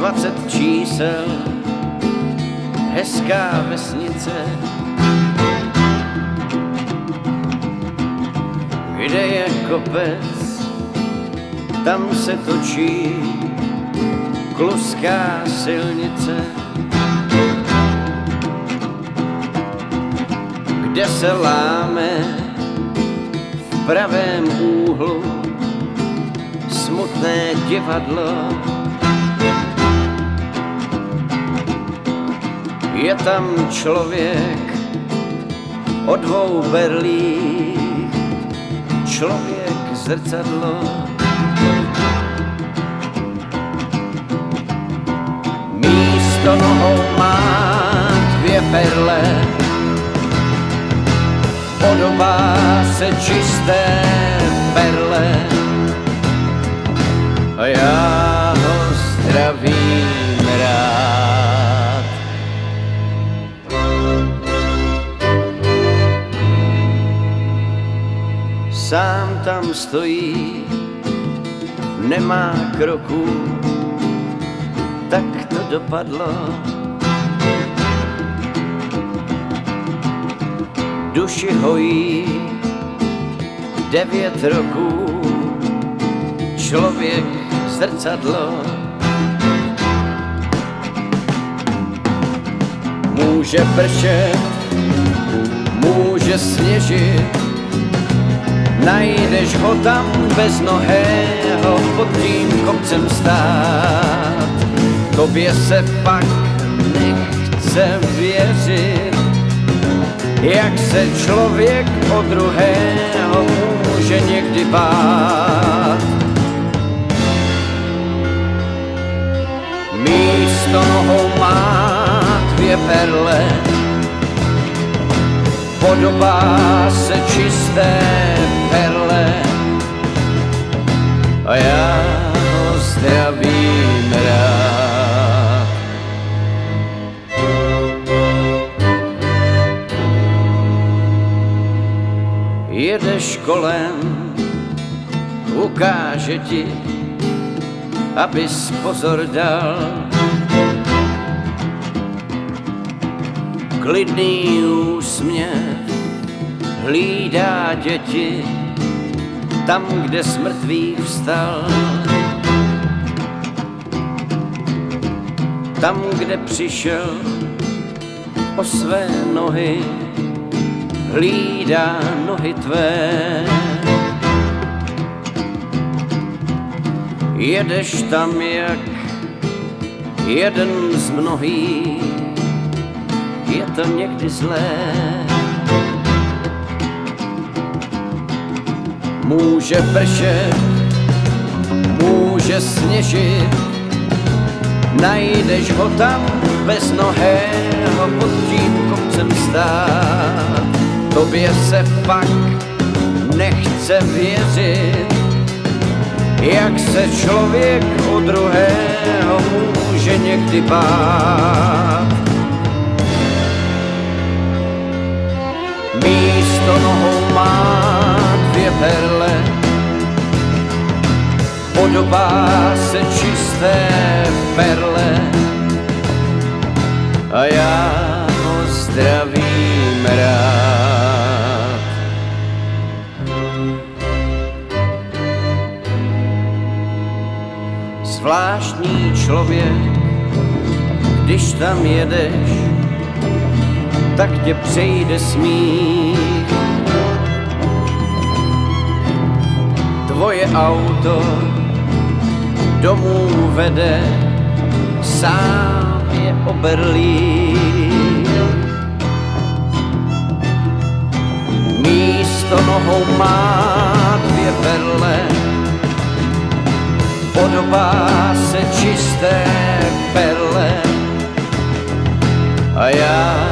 20 čísel, hezká vesnice, kde je kopec, tam se točí kluská silnice, kde se láme v pravém úhlu smutné divadlo. Je tam člověk o 2 berlích, člověk zrcadlo. Místo nohou má 2 perle, podobá se čisté perle a já ho zdravím rád. Sám tam stojí, nemá kroku, tak to dopadlo. Duši hojí 9 roků, člověk zrcadlo. Může pršet, může sněžit, najdeš ho tam bez nohého pod tím kopcem stát. Tobě se pak nechce věřit, jak se člověk o druhého může někdy bát. Místo nohou má 2 perle, podobá se čisté perle a já ho zdravím rád. Jedeš kolem, ukáže ti, abys pozor dal. Klidný úsměv hlídá děti tam, kde z mrtvých vstal. Tam, kde přišel o své nohy, hlídá nohy tvé. Jedeš tam jak jeden z mnohých, je to někdy zlé. Může pršet, může sněžit, najdeš ho tam bez nohého pod tím kopcem stát. Tobě se pak nechce věřit, jak se člověk o druhého může někdy bát. Místo nohou má 2 perle, podobá se čisté perle a já ho zdravím rád. Zvláštní člověk, když tam jedeš, tak tě přejde smích. Tvoje auto domů vede, sám je o Berlín. Místo nohou má 2 perle, podobá se čisté perle a já